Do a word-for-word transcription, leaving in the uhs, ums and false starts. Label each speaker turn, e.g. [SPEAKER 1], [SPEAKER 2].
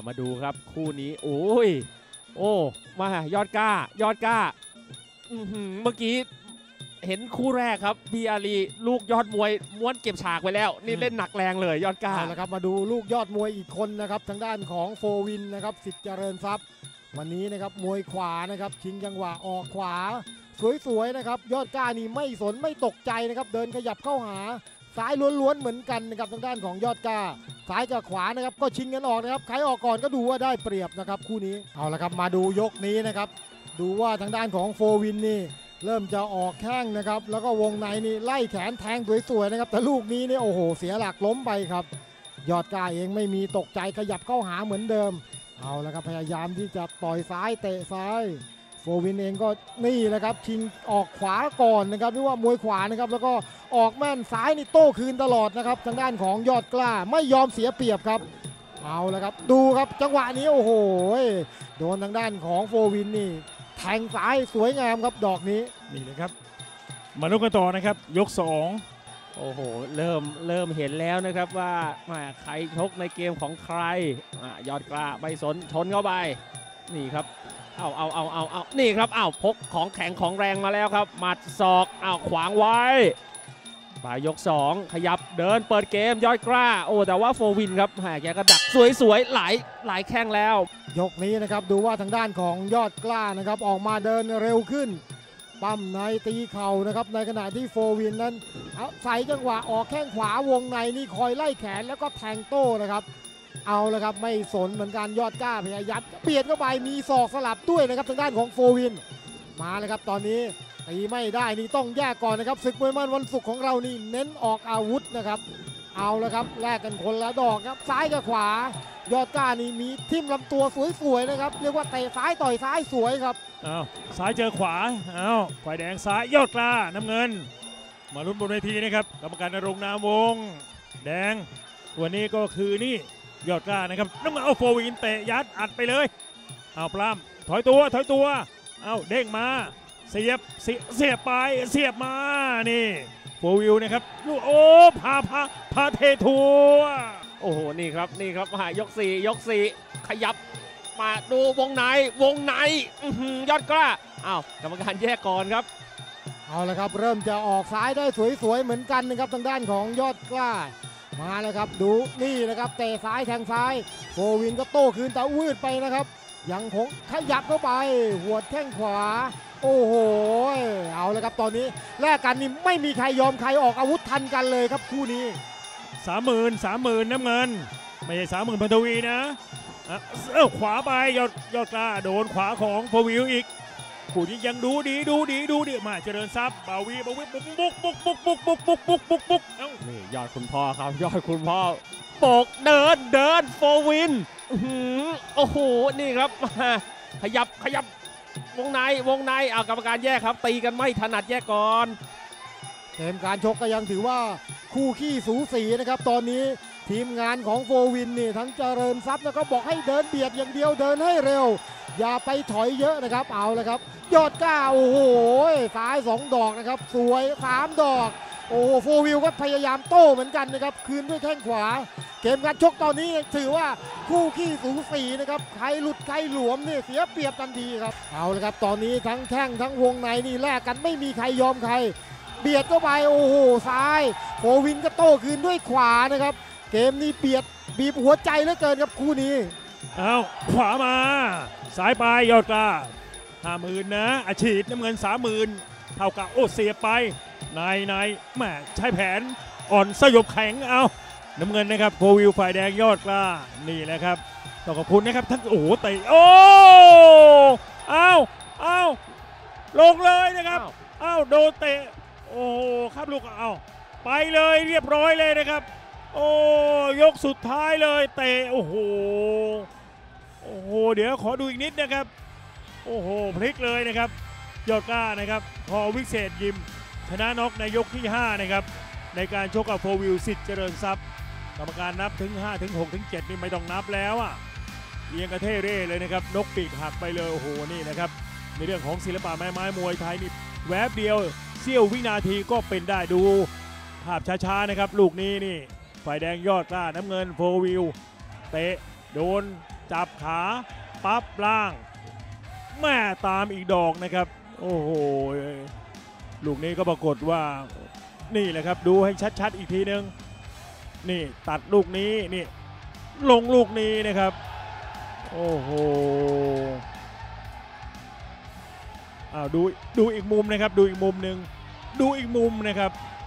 [SPEAKER 1] มาดูครับคู่นี้โอ้ยโอ้มายอดกล้ายอดกล้าเมื่อกี้เห็นคู่แรกครับบีอารีลูกยอดมวยม้วนเก็บฉากไปแล้วนี่เล่นหนักแรงเลยยอดกล้า
[SPEAKER 2] แล้วครับมาดูลูกยอดมวยอีกคนนะครับทางด้านของโฟวินนะครับสิทธิ์เจริญทรัพย์วันนี้นะครับมวยขวานะครับชิงจังหวะออกขวาสวยๆนะครับยอดกล้านี่ไม่สนไม่ตกใจนะครับเดินขยับเข้าหาซ้ายล้วนๆเหมือนกันนะครับทางด้านของยอดกล้าซ้ายกับขวานะครับก็ชิงกันออกนะครับใครออกก่อนก็ดูว่าได้เปรียบนะครับคู่นี้เอาละครับมาดูยกนี้นะครับดูว่าทางด้านของโฟวินนี่เริ่มจะออกแข้งนะครับแล้วก็วงในนี่ไล่แขนแทงสวยๆนะครับแต่ลูกนี้นี่โอ้โหเสียหลักล้มไปครับยอดกล้าเองไม่มีตกใจขยับเข้าหาเหมือนเดิมเอาละครับพยายามที่จะต่อยซ้ายเตะซ้ายโฟวินเองก็นี่แหละครับชิงออกขวาก่อนนะครับที่ว่ามวยขวานะครับแล้วก็ออกแม่นซ้ายนี่โต้คืนตลอดนะครับทางด้านของยอดกล้าไม่ยอมเสียเปรียบครับเอาละครับดูครับจังหวะนี้โอ้โหโดนทางด้านของโฟวินนี่แทงซ้ายสวยงามครับดอกนี้
[SPEAKER 3] นี่เลยครับมาลุ้นกันต่อนะครับยกสอง
[SPEAKER 1] โอ้โหเริ่มเริ่มเห็นแล้วนะครับว่าใครชกในเกมของใครยอดกล้าไม่สนชนเข้าไปนี่ครับเอาเอาเอาเอาเอานี่ครับเอาพกของแข็งของแรงมาแล้วครับหมัดศอกเอาขวางไว้ปลายยกสองขยับเดินเปิดเกมยอดกล้าโอ้แต่ว่าโฟวินครับแหมแกก็ดักสวยๆหลายหลายแข้งแล้ว
[SPEAKER 2] ยกนี้นะครับดูว่าทางด้านของยอดกล้านะครับออกมาเดินเร็วขึ้นปั้มในตีเข่านะครับในขณะที่โฟวินนั้นใส่จังหวะออกแข้งขวาวงในนี่คอยไล่แขนแล้วก็แทงโต้นะครับเอาละครับไม่สนเหมือนกันยอดกล้าพยายามเบียดเข้าไปมีศอกสลับด้วยนะครับทางด้านของโฟวินมาเลยครับตอนนี้ตีไม่ได้นี่ต้องแยกก่อนนะครับศึกมวยมันวันศุกร์ของเรานี่เน้นออกอาวุธนะครับเอาละครับแลกกันคนละดอกครับซ้ายกับขวายอดกล้านี่มีทิ่มลำตัวสวยๆนะครับเรียกว่าเตะซ้ายต่อยซ้ายสวยครับ
[SPEAKER 3] อ้าวซ้ายเจอขวาอ้าวฝ่ายแดงซ้ายยอดกล้าน้ำเงินมาลุ้นบนเวทีนะครับกรรมการณรงค์นามวงแดงตัวนี้ก็คือนี่ยอดกล้านะครับน้ำเงินเอาโฟวินเตะยัดอัดไปเลยเอาปล้ำถอยตัวถอยตัวเอาเด้งมาเสียบเสียเสียบไปเสียบมานี่โฟวิลนะครับโอ้พาพาพาเททัว
[SPEAKER 1] โอ้โหนี่ครับนี่ครับยกสี่ยกสี่ขยับมาดูวงในวงในยอดกล้าอ้าวกรรมการแยกก่อนครับ
[SPEAKER 2] เอาละครับเริ่มจะออกซ้ายได้สวยๆเหมือนกันนะครับทางด้านของยอดกล้ามาแล้วครับดูนี่นะครับเตะซ้ายแทงซ้ายโฟวินก็โต้คืนแต่วืดไปนะครับยังคงขยับเข้าไปหัวแข้งขวาโอ้โหเอาละครับตอนนี้แลกกันนี่ไม่มีใครยอมใครออกอาวุธทันกันเลยครับคู่นี้
[SPEAKER 3] สามหมื่นสามหมื่นน้ำเงินไม่ใช่สามหมื่นพันทวีนะเอ้าขวาไปยอดยอดกล้าโดนขวาของโฟวิลอีกคู่นี้ยังดูดีดูดีดูดีมาเจริญทรัพย์บาวีบาวีบุกบุกบุกบุกบุกบุกบุกบุกบุกบุกเอ้า
[SPEAKER 1] นี่ยอดคุณพ่อครับยอดคุณพ่อปกเดินเดินโฟวินโอ้โหนี่ครับขยับขยับวงในวงในเอากรรมการแยกครับตีกันไม่ถนัดแยกก่อน
[SPEAKER 2] เกมการชกก็ยังถือว่าคู่ขี้สูสีนะครับตอนนี้ทีมงานของโฟวินนี่ทั้งเจริญทรัพย์แล้วก็บอกให้เดินเบียดอย่างเดียวเดินให้เร็วอย่าไปถอยเยอะนะครับเอาเลยครับยอดกล้าโอ้โหซ้ายสองดอกนะครับสวยสามดอกโอ้โฟวิลก็พยายามโต้เหมือนกันนะครับคืนด้วยแข้งขวาเกมการชกตอนนี้ถือว่าคู่ขี้สูสีนะครับใครหลุดใครหลวมนี่เสียเปรียบทันทีครับเอาเลยครับตอนนี้ทั้งแข้งทั้งวงในนี่แลกกันไม่มีใครยอมใครเบียดเข้าไปโอ้โหซ้ายโฟวินก็โต้คืนด้วยขวานะครับเกมนี้เบียดบีบหัวใจเหลือเกินครับคู่นี้
[SPEAKER 3] เอาขวามาสายไปยอดกล้าห้าหมื่นนะอาชีพน้ำเงินสามหมื่นเท่ากับโอ้เสียไปในในแม่ใช้แผนอ่อนสยบแข็งเอาน้ำเงินนะครับโฟวิลฝ่ายแดงยอดกล้านี่แหละครับต้องขอบคุณนะครับทั้งโอ้เตะโอ้เอาเอาลงเลยนะครับเอาโดนเตะโอ้ครับลูกเอาไปเลยเรียบร้อยเลยนะครับโอ้ยกสุดท้ายเลยเตะโอ้โหโอ้โหเดี๋ยวขอดูอีกนิดนะครับโอ้โหพลิกเลยนะครับยอดกล้านะครับพอวิเศษยิมชนะน็อกในยกที่ห้านะครับในการชกกับโฟวิลสิทธิ์เจริญทรัพย์กรรมการนับถึงห้าถึงหกถึงเจ็ดนี่ไม่ต้องนับแล้วอ่ะเอียงกระเทเร่เลยนะครับนกปีกหักไปเลยโอ้โหนี่นะครับในเรื่องของศิลปะแม่ไม้มวยไทยนี่แวบเดียวเสี้ยววินาทีก็เป็นได้ดูภาพช้าๆนะครับลูกนี้นี่ฝ่ายแดงยอดกล้าน้ำเงินโฟวิลเตะโดนจับขาปั๊บล่างแม่ตามอีกดอกนะครับโอ้โหลูกนี้ก็ปรากฏว่านี่แหละครับดูให้ชัดๆอีกทีนึงนี่ตัดลูกนี้นี่ลงลูกนี้นะครับโอ้โหอ้าวดูดูอีกมุมนะครับดูอีกมุมหนึ่งดูอีกมุมนะครับ